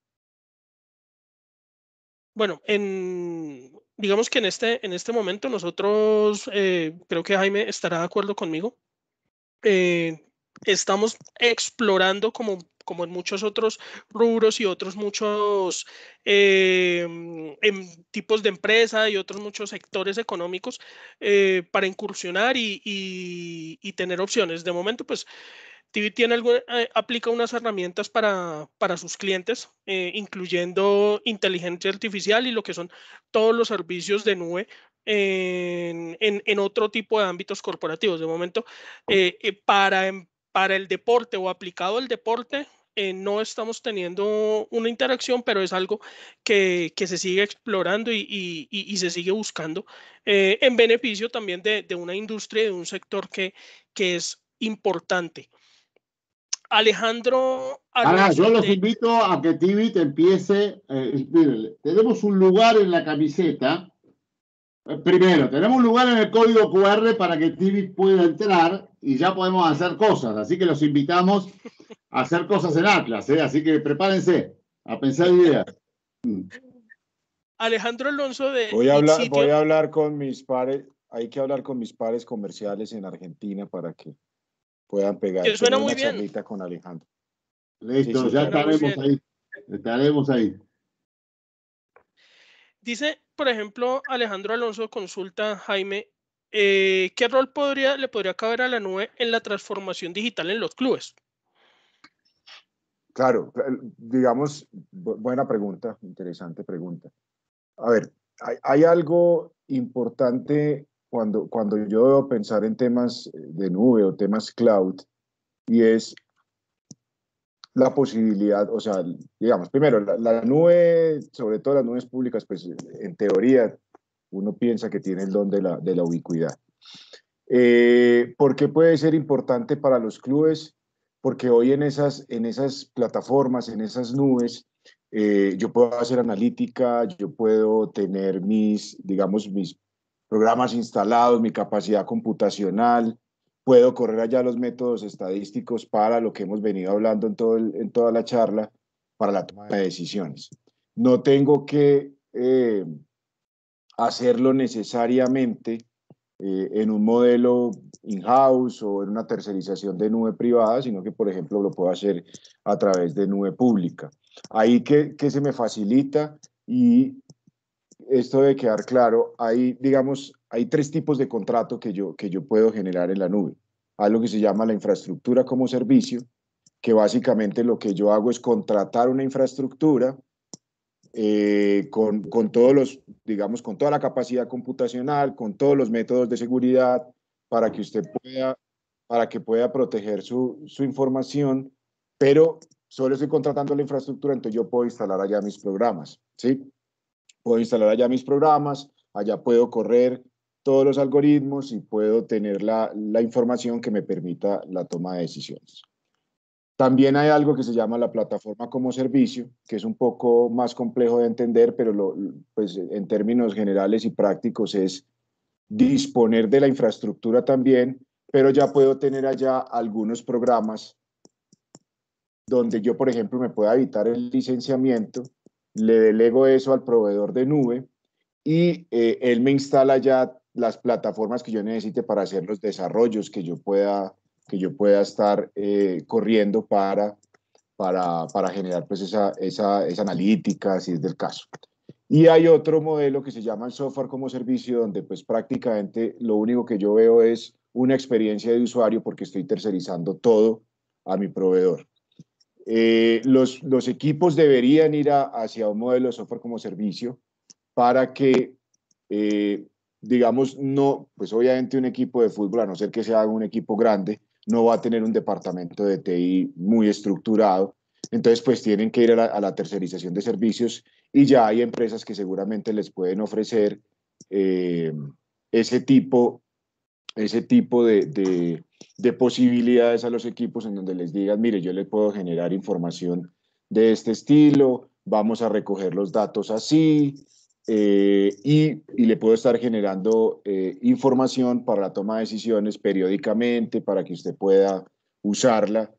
Bueno, digamos que en este momento nosotros, creo que Jaime estará de acuerdo conmigo, eh, estamos explorando como en muchos otros rubros y otros muchos tipos de empresa y otros muchos sectores económicos para incursionar y tener opciones. De momento, pues TV aplica unas herramientas para sus clientes, incluyendo inteligencia artificial y lo que son todos los servicios de nube en otro tipo de ámbitos corporativos. De momento, para el deporte o aplicado al deporte, no estamos teniendo una interacción, pero es algo que se sigue explorando y se sigue buscando en beneficio también de una industria y de un sector que es importante. Alejandro Ahora, Alonso yo los de... invito a que Tivit empiece. Miren, tenemos un lugar en la camiseta. Primero, tenemos un lugar en el código QR para que Tivit pueda entrar y ya podemos hacer cosas. Así que los invitamos a hacer cosas en Atlas. Así que prepárense a pensar ideas. Alejandro Alonso de Voy Bitsitio, a hablar con mis pares, hay que hablar con mis pares comerciales en Argentina para que puedan que tener suena una muy bien, charlita con Alejandro. Sí, Listo, sí, ya claro. suena muy estaremos bien. ahí. Estaremos ahí. Dice, por ejemplo, Alejandro Alonso consulta Jaime, ¿qué rol le podría caber a la nube en la transformación digital en los clubes? Claro, digamos, buena pregunta, interesante pregunta. A ver, hay algo importante cuando yo debo pensar en temas de nube o temas cloud, y es la posibilidad, o sea, digamos, primero, la nube, sobre todo las nubes públicas, pues en teoría uno piensa que tiene el don de la ubicuidad. ¿Por qué puede ser importante para los clubes? Porque hoy en esas plataformas, en esas nubes, yo puedo hacer analítica, yo puedo tener digamos, mis programas instalados, mi capacidad computacional, puedo correr allá los métodos estadísticos para lo que hemos venido hablando en toda la charla, para la toma de decisiones. No tengo que hacerlo necesariamente en un modelo in-house o en una tercerización de nube privada, sino que, por ejemplo, lo puedo hacer a través de nube pública. Ahí que se me facilita, y esto debe quedar claro, digamos, hay tres tipos de contrato que yo puedo generar en la nube. Algo que se llama la infraestructura como servicio, que básicamente lo que yo hago es contratar una infraestructura con todos los, digamos, con toda la capacidad computacional, con todos los métodos de seguridad para que usted para que pueda proteger su información, pero solo estoy contratando la infraestructura, entonces yo puedo instalar allá mis programas, ¿sí? Puedo instalar allá mis programas, allá puedo correr todos los algoritmos y puedo tener la información que me permita la toma de decisiones. También hay algo que se llama la plataforma como servicio, que es un poco más complejo de entender, pero pues en términos generales y prácticos es disponer de la infraestructura también, pero ya puedo tener allá algunos programas donde yo, por ejemplo, me pueda evitar el licenciamiento, le delego eso al proveedor de nube y él me instala ya las plataformas que yo necesite para hacer los desarrollos que yo pueda estar corriendo para generar pues esa analítica, si es del caso. Y hay otro modelo que se llama el software como servicio, donde pues prácticamente lo único que yo veo es una experiencia de usuario porque estoy tercerizando todo a mi proveedor. Los equipos deberían ir hacia un modelo de software como servicio para que, digamos, no, pues obviamente un equipo de fútbol, a no ser que sea un equipo grande, no va a tener un departamento de TI muy estructurado. Entonces, pues tienen que ir a la tercerización de servicios y ya hay empresas que seguramente les pueden ofrecer eh, ese tipo, ese tipo de posibilidades a los equipos en donde les digan, mire, yo le puedo generar información de este estilo, vamos a recoger los datos así, y le puedo estar generando información para la toma de decisiones periódicamente para que usted pueda usarla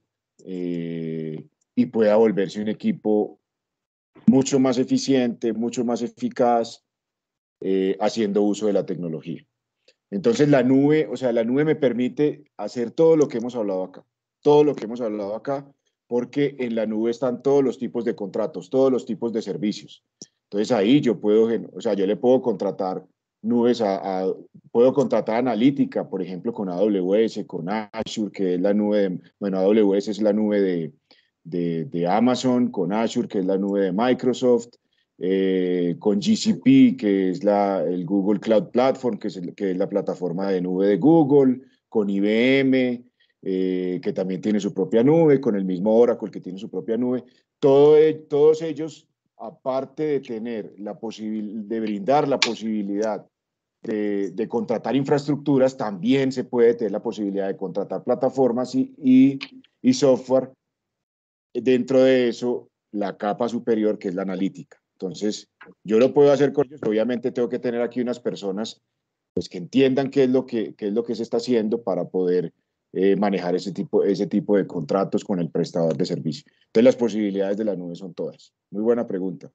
y pueda volverse un equipo mucho más eficiente, mucho más eficaz, haciendo uso de la tecnología. Entonces la nube, o sea, la nube me permite hacer todo lo que hemos hablado acá, todo lo que hemos hablado acá, porque en la nube están todos los tipos de contratos, todos los tipos de servicios. Entonces ahí yo puedo, o sea, yo le puedo contratar nubes puedo contratar analítica, por ejemplo, con AWS, con Azure, que es la nube de, bueno, AWS es la nube de Amazon, con Azure, que es la nube de Microsoft, con GCP, que es el Google Cloud Platform, que es la plataforma de nube de Google, con IBM, que también tiene su propia nube, con el mismo Oracle, que tiene su propia nube. Todos ellos, aparte de tener de brindar la posibilidad de contratar infraestructuras, también se puede tener la posibilidad de contratar plataformas y software. Dentro de eso, la capa superior, que es la analítica. Entonces, yo lo puedo hacer con ellos. Obviamente tengo que tener aquí unas personas pues, que entiendan qué es lo que se está haciendo para poder manejar ese tipo de contratos con el prestador de servicio. Entonces, las posibilidades de la nube son todas. Muy buena pregunta.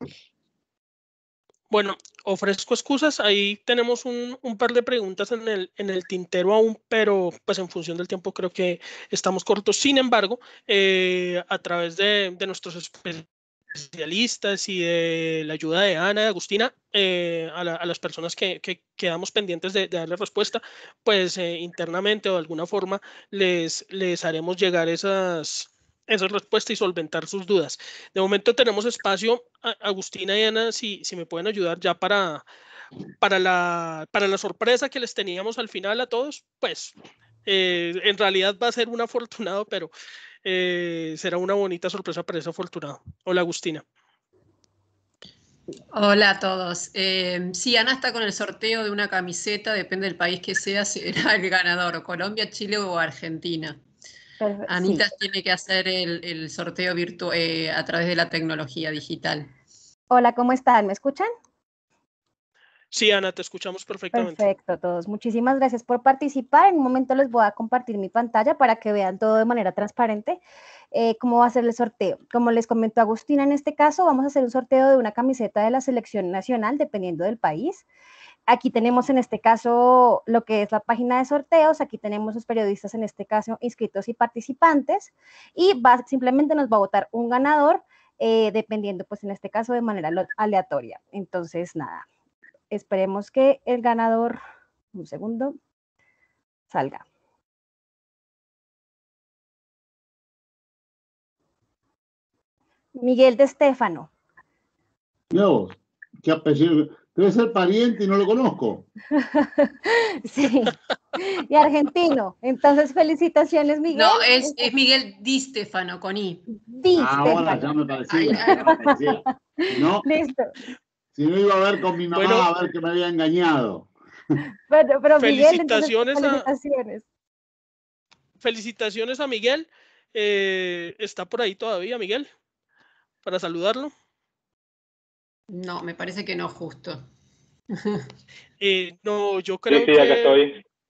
Bueno, ofrezco excusas. Ahí tenemos un par de preguntas en el tintero aún, pero pues en función del tiempo creo que estamos cortos. Sin embargo, a través de nuestros especialistas y de la ayuda de Ana y Agustina, a las personas que quedamos pendientes de darle respuesta, pues internamente o de alguna forma les haremos llegar esas respuestas y solventar sus dudas. De momento tenemos espacio, Agustina y Ana, si me pueden ayudar ya para la sorpresa que les teníamos al final a todos, pues en realidad va a ser un afortunado, pero será una bonita sorpresa para ese afortunado. Hola, Agustina. Hola a todos. Sí, Ana está con el sorteo de una camiseta, depende del país que sea, será el ganador, Colombia, Chile o Argentina. Anita Sí. tiene que hacer el sorteo a través de la tecnología digital. Hola, ¿cómo están? ¿Me escuchan? Sí, Ana, te escuchamos perfectamente. Perfecto, todos. Muchísimas gracias por participar. En un momento les voy a compartir mi pantalla para que vean todo de manera transparente. ¿Cómo va a ser el sorteo? Como les comentó Agustina, en este caso vamos a hacer un sorteo de una camiseta de la selección nacional, dependiendo del país. Aquí tenemos en este caso lo que es la página de sorteos, aquí tenemos los periodistas en este caso inscritos y participantes, y simplemente nos va a votar un ganador, dependiendo pues en este caso de manera aleatoria. Entonces nada, esperemos que el ganador, un segundo, salga. Miguel de Estéfano. No, qué apellido. Debe ser pariente y no lo conozco. Sí, y argentino. Entonces, felicitaciones, Miguel. No, es Miguel Di Stefano, con I. Di Ahora Stefano. ya me parecía, ya me parecía. Si no, Listo. si no iba a ver con mi mamá, Bueno, a ver que me había engañado. Bueno, pero Miguel, entonces, felicitaciones. Felicitaciones a Miguel. ¿Está por ahí todavía, Miguel? Para saludarlo. No, me parece que no, justo. No, yo creo sí, acá estoy.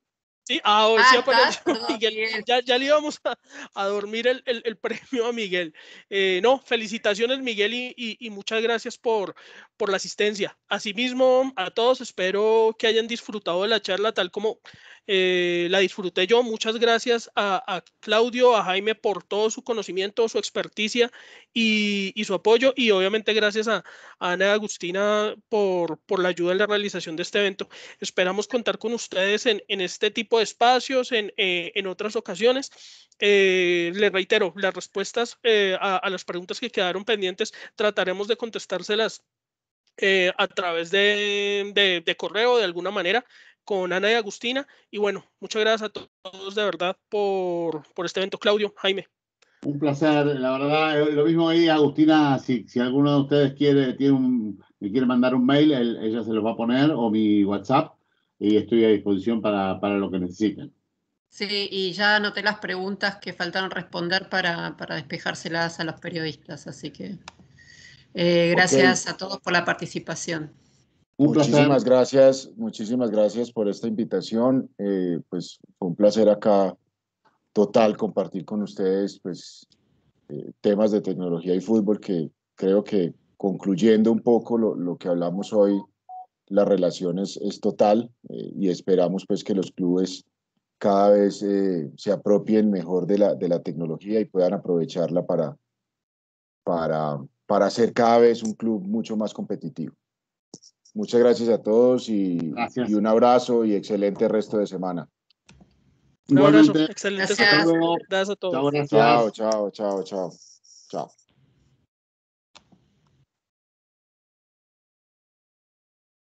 Sí, hoy sí apareció perdón, Miguel. Miguel. Ya le íbamos a dormir el premio a Miguel. No, felicitaciones, Miguel, y muchas gracias por la asistencia. Asimismo, a todos espero que hayan disfrutado de la charla tal como la disfruté yo. Muchas gracias a Claudio, a Jaime por todo su conocimiento, su experticia y su apoyo. Y obviamente gracias a Ana y Agustina por la ayuda en la realización de este evento. Esperamos contar con ustedes en este tipo de espacios, en otras ocasiones. Les reitero, las respuestas a las preguntas que quedaron pendientes, trataremos de contestárselas a través de correo, de alguna manera, con Ana y Agustina. Y bueno, muchas gracias a todos de verdad por este evento. Claudio, Jaime. Un placer, la verdad, lo mismo ahí, Agustina, si alguno de ustedes me quiere mandar un mail, ella se lo va a poner, o mi WhatsApp, y estoy a disposición para lo que necesiten. Sí, y ya anoté las preguntas que faltaron responder para despejárselas a los periodistas, así que gracias a todos por la participación. Muchísimas gracias por esta invitación. Pues fue un placer acá total compartir con ustedes pues temas de tecnología y fútbol, que creo que, concluyendo un poco lo que hablamos hoy, la relación es total, y esperamos pues que los clubes cada vez se apropien mejor de la tecnología y puedan aprovecharla para ser cada vez un club mucho más competitivo. Muchas gracias a todos y un abrazo y excelente resto de semana. Un abrazo, Igualmente. excelente Gracias. semana. Gracias a todos. Chao, gracias. Chao.